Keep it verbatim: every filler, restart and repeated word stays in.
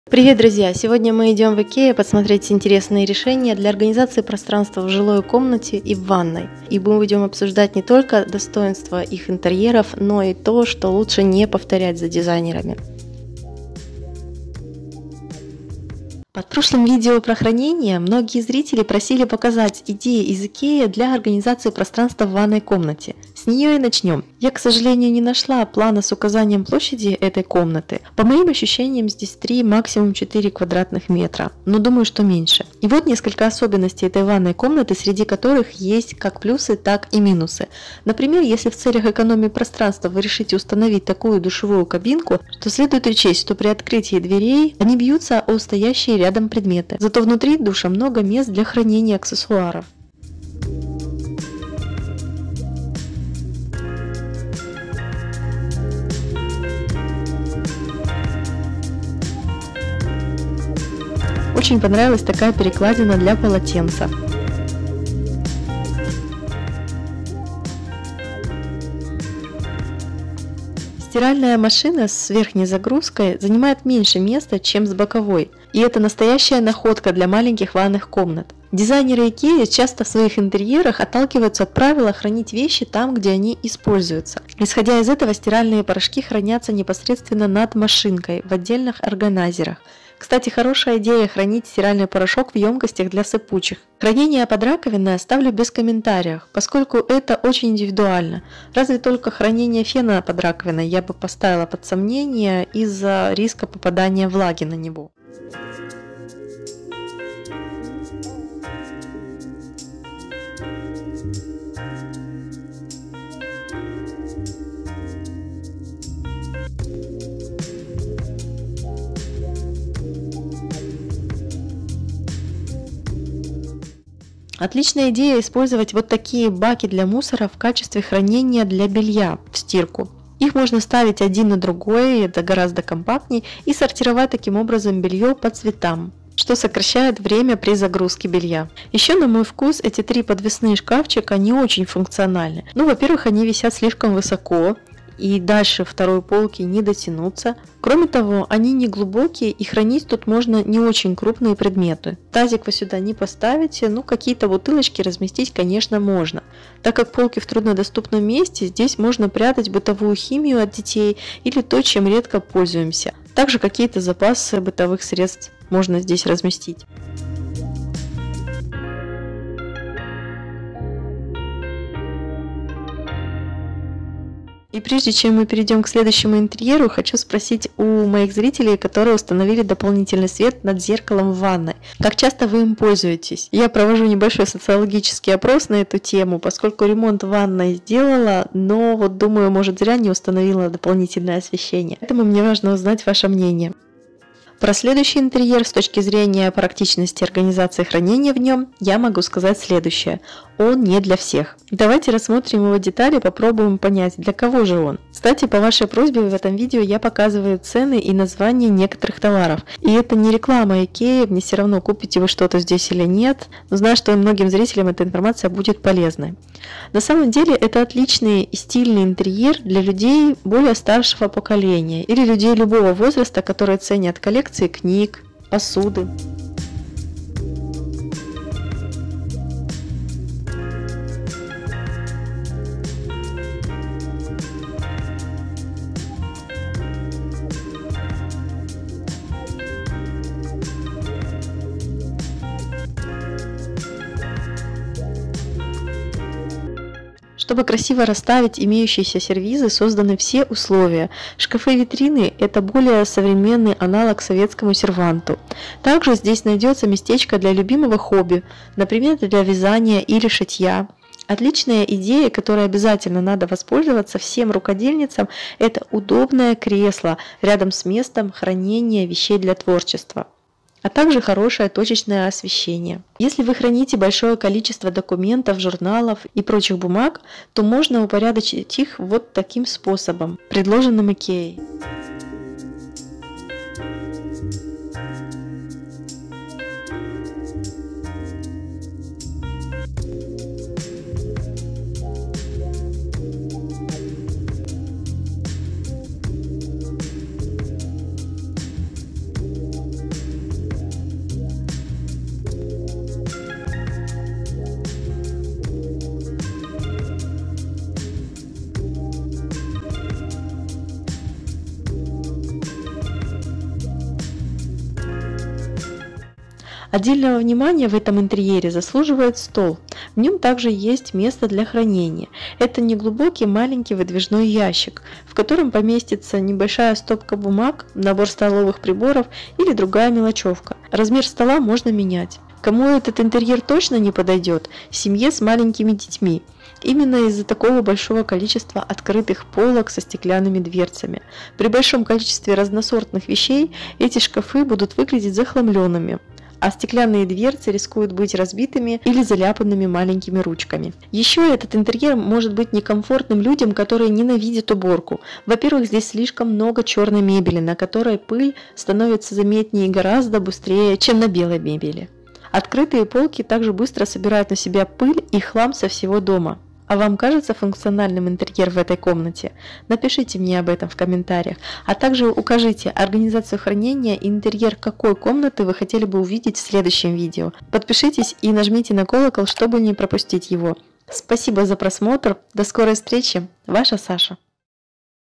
Привет, друзья! Сегодня мы идем в Икеа посмотреть интересные решения для организации пространства в жилой комнате и в ванной. И мы будем обсуждать не только достоинства их интерьеров, но и то, что лучше не повторять за дизайнерами. Под прошлым видео про хранение многие зрители просили показать идеи из Икеа для организации пространства в ванной комнате. С нее и начнем. Я, к сожалению, не нашла плана с указанием площади этой комнаты. По моим ощущениям, здесь три, максимум четыре квадратных метра, но думаю, что меньше. И вот несколько особенностей этой ванной комнаты, среди которых есть как плюсы, так и минусы. Например, если в целях экономии пространства вы решите установить такую душевую кабинку, то следует учесть, что при открытии дверей они бьются о стоящие рядом предметы. Зато внутри душа много мест для хранения аксессуаров. Очень понравилась такая перекладина для полотенца. Стиральная машина с верхней загрузкой занимает меньше места, чем с боковой, и это настоящая находка для маленьких ванных комнат. Дизайнеры Икеа часто в своих интерьерах отталкиваются от правила хранить вещи там, где они используются. Исходя из этого, стиральные порошки хранятся непосредственно над машинкой в отдельных органайзерах. Кстати, хорошая идея хранить стиральный порошок в емкостях для сыпучих. Хранение под раковиной оставлю без комментариев, поскольку это очень индивидуально. Разве только хранение фена под раковиной я бы поставила под сомнение из-за риска попадания влаги на него. Отличная идея использовать вот такие баки для мусора в качестве хранения для белья в стирку. Их можно ставить один на другой, это гораздо компактнее, и сортировать таким образом белье по цветам, что сокращает время при загрузке белья. Еще, на мой вкус, эти три подвесные шкафчика не очень функциональны. Ну, во-первых, они висят слишком высоко, и дальше второй полки не дотянуться. Кроме того, они не глубокие, и хранить тут можно не очень крупные предметы. Тазик вы сюда не поставите, ну какие-то бутылочки разместить, конечно, можно. Так как полки в труднодоступном месте, здесь можно прятать бытовую химию от детей или то, чем редко пользуемся. Также какие-то запасы бытовых средств можно здесь разместить. И прежде чем мы перейдем к следующему интерьеру, хочу спросить у моих зрителей, которые установили дополнительный свет над зеркалом в ванной. Как часто вы им пользуетесь? Я провожу небольшой социологический опрос на эту тему, поскольку ремонт в ванной сделала, но вот думаю, может зря не установила дополнительное освещение. Поэтому мне важно узнать ваше мнение. Про следующий интерьер с точки зрения практичности организации хранения в нем я могу сказать следующее. Он не для всех. Давайте рассмотрим его детали, попробуем понять, для кого же он. Кстати, по вашей просьбе в этом видео я показываю цены и названия некоторых товаров. И это не реклама Икеа, мне все равно, купите вы что-то здесь или нет, но знаю, что многим зрителям эта информация будет полезной. На самом деле это отличный и стильный интерьер для людей более старшего поколения или людей любого возраста, которые ценят коллекции книг, посуды. Чтобы красиво расставить имеющиеся сервизы, созданы все условия. Шкафы-витрины – это более современный аналог советскому серванту. Также здесь найдется местечко для любимого хобби, например, для вязания или шитья. Отличная идея, которой обязательно надо воспользоваться всем рукодельницам – это удобное кресло рядом с местом хранения вещей для творчества, а также хорошее точечное освещение. Если вы храните большое количество документов, журналов и прочих бумаг, то можно упорядочить их вот таким способом, предложенным Икеей. Отдельного внимания в этом интерьере заслуживает стол. В нем также есть место для хранения. Это неглубокий маленький выдвижной ящик, в котором поместится небольшая стопка бумаг, набор столовых приборов или другая мелочевка. Размер стола можно менять. Кому этот интерьер точно не подойдет? Семье с маленькими детьми. Именно из-за такого большого количества открытых полок со стеклянными дверцами. При большом количестве разносортных вещей эти шкафы будут выглядеть захламленными, а стеклянные дверцы рискуют быть разбитыми или заляпанными маленькими ручками. Еще этот интерьер может быть некомфортным людям, которые ненавидят уборку. Во-первых, здесь слишком много черной мебели, на которой пыль становится заметнее гораздо быстрее, чем на белой мебели. Открытые полки также быстро собирают на себя пыль и хлам со всего дома. А вам кажется функциональным интерьер в этой комнате? Напишите мне об этом в комментариях, а также укажите организацию хранения и интерьер какой комнаты вы хотели бы увидеть в следующем видео. Подпишитесь и нажмите на колокол, чтобы не пропустить его. Спасибо за просмотр, до скорой встречи, ваша Саша.